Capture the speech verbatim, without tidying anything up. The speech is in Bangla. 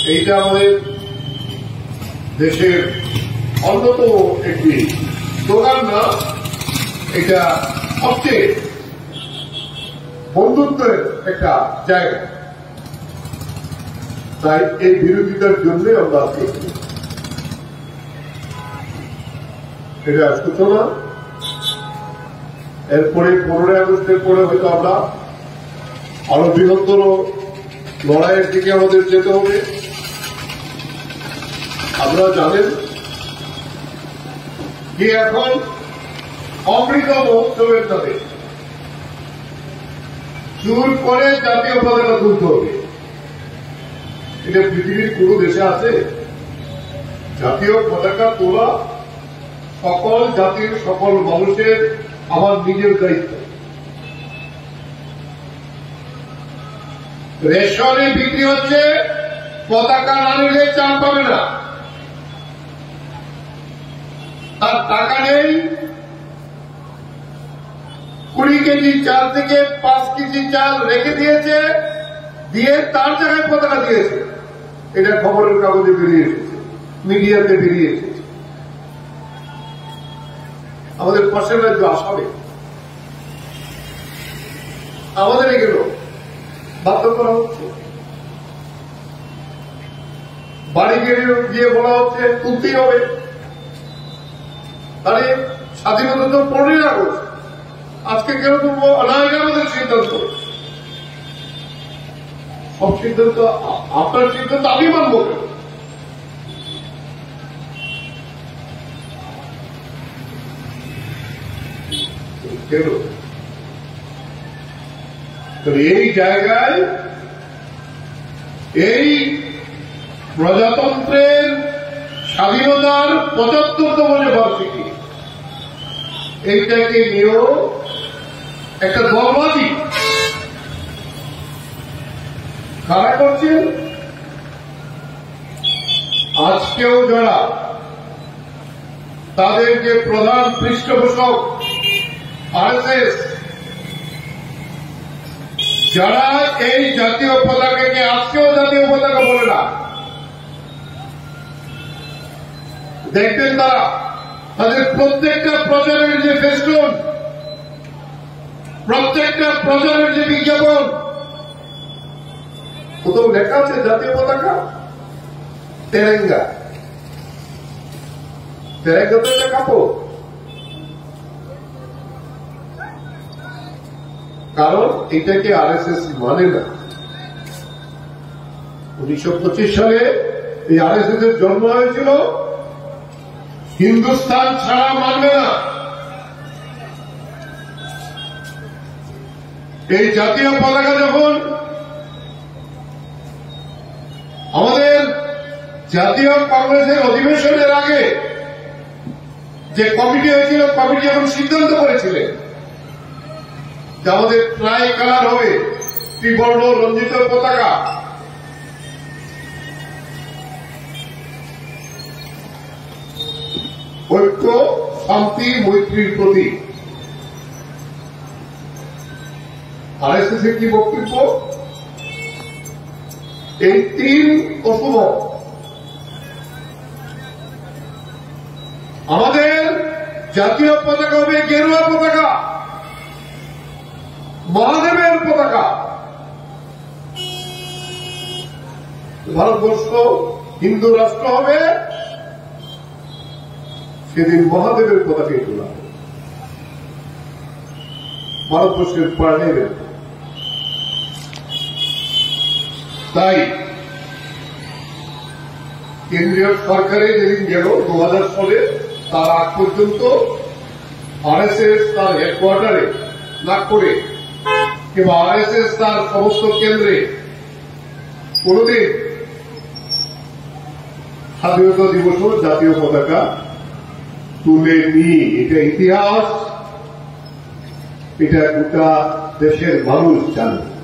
এইটা আমাদের দেশের অন্যতম একটি স্লোগান না, এটা সবচেয়ে বন্ধুত্বের একটা জায়গা। তাই এই বিরোধিতার জন্য আমরা এটা সূচনা। এরপরে পনেরোই আগস্টের পরে হয়তো আমরা আরো বৃহত্তর লড়াইয়ের দিকে আমাদের যেতে হবে। আপনারা জানেন যে এখন অমৃত মহোৎসবের সাথে জোর করে জাতীয় পতাকা তুলতে হবে। এটা পৃথিবীর কোন দেশে আছে? জাতীয় পতাকা তোলা সকল জাতির সকল মানুষের আমার নিজের দায়িত্ব। রেশনে বিক্রি হচ্ছে, পতাকা না নিলে চাল পাবে না। তার টাকা নেই, কুড়ি কেজি চাল থেকে পাঁচ কেজি চাল রেখে দিয়েছে, দিয়ে তার জায়গায় পতাকা দিয়েছে। এটা খবরের কাগজে বেরিয়ে এসেছে, মিডিয়াতে বেরিয়ে এসেছে। আমাদের পাশের রাজ্য আসামে আমাদের এগুলো বাধ্য করা হচ্ছে, বাড়ি গিয়ে বলা হচ্ছে তুলতেই হবে। তাহলে স্বাধীনতা তো পনেরোই আগস্ট, আজকে কেন তুলবো না? এটা আমাদের সিদ্ধান্ত। সব সিদ্ধান্ত আপনার সিদ্ধান্ত আমি মানবো কেন? কেন? এই জায়গায় এই প্রজাতন্ত্রের স্বাধীনতার পঁচাত্তরতম যে বার্ষিকী, এইটাকে নিয়েও একটা দলবাদী কারা করছেন। আজকেও যারা তাদের যে প্রধান পৃষ্ঠপোষক আরএসএস, যারা এই জাতীয় পতাকাকে আজকেও জাতীয় পতাকা বলে না, দেখবেন তারা তাদের প্রত্যেকটা প্রচারের যে ফেস্টুন, প্রত্যেকটা প্রচারের যে বিজ্ঞাপন, কোথাও লেখা আছে জাতীয় পতাকা? তেরেঙ্গা। তেরেঙ্গা তো একটা কাপড়। কারণ এটাকে আরএসএস মানে না। উনিশশো পঁচিশ সালে এই আরএসএস এর জন্ম হয়েছিল, হিন্দুস্তান ছাড়া মানবে না। এই জাতীয় পতাকা যখন আমাদের জাতীয় কংগ্রেসের অধিবেশনের আগে যে কমিটি হয়েছিল, কমিটি এখন সিদ্ধান্ত করেছিলেন যে আমাদের ট্রাই কালার হবে, ত্রিবর্ণ রঞ্জিত পতাকা। ঐক্য, শান্তি, মৈত্রীর প্রতীক। আরএসএস এর কি বক্তব্য? এই তিন অশুভ। আমাদের জাতীয় পতাকা হবে গেরুয়া পতাকা, মহাদেবের পতাকা। ভারতবর্ষ হিন্দু রাষ্ট্র হবে, সেদিন মহাদেবের পতাকাই তোলা হবে, ভারতবর্ষের প্রাণের। তাই কেন্দ্রীয় সরকারে যেদিন গেল দু হাজার সালে, তার আগ পর্যন্ত আরএসএস তার হেডকোয়ার্টারে না করে কিংবা আরএসএস তার সমস্ত কেন্দ্রে কোনদিন স্বাধীনতা দিবস জাতীয় পতাকা তুলেনি। এটা ইতিহাস, এটা গোটা দেশের মানুষ জানে।